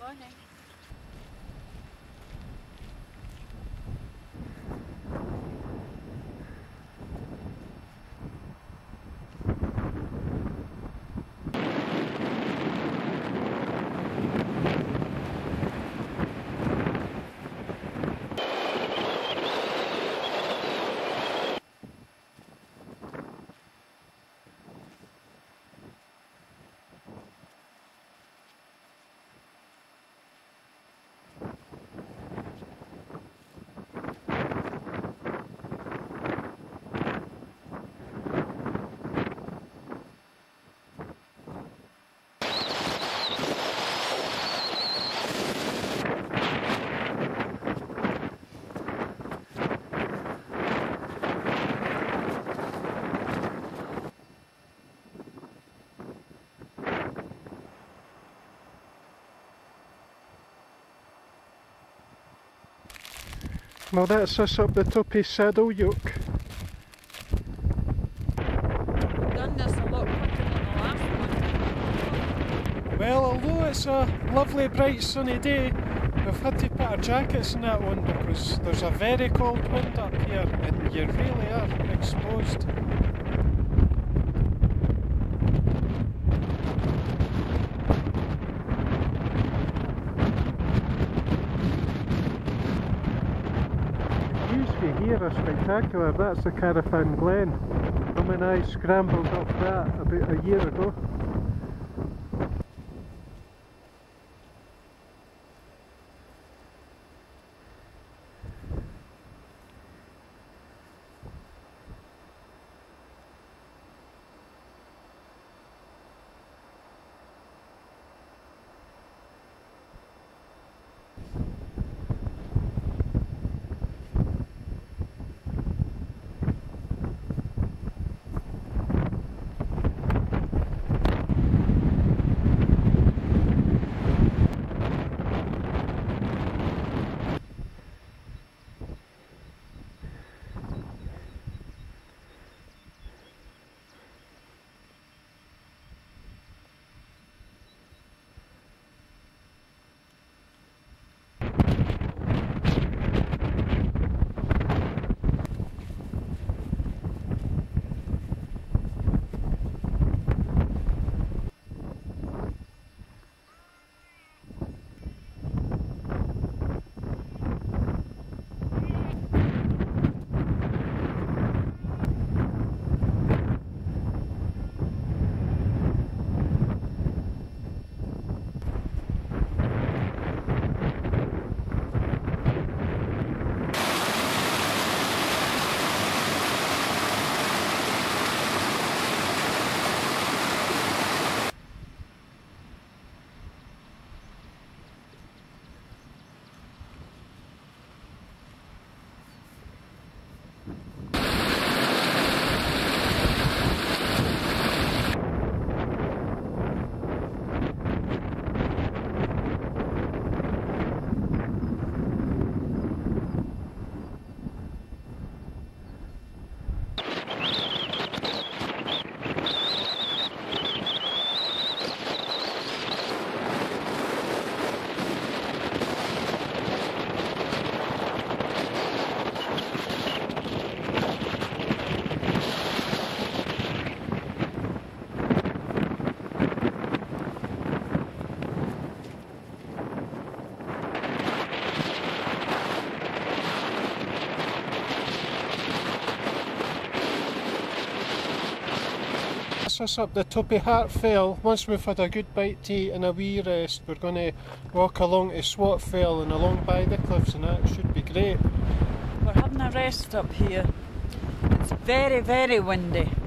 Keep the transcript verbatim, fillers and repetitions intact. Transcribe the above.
Morning. Well, that's us up the top of Saddle Yolk. We've done this a lot quicker than the last one. Well, although it's a lovely bright sunny day, we've had to put our jackets in that one because there's a very cold wind up here and you really are exposed. Here are spectacular. That's the Hart Fell Glen. I mean, I scrambled up that about a year ago. Us up the top of Hart Fell. Once we've had a good bite to eat and a wee rest, we're going to walk along to Swatte Fell and along by the cliffs, and that should be great. We're having a rest up here. It's very, very windy.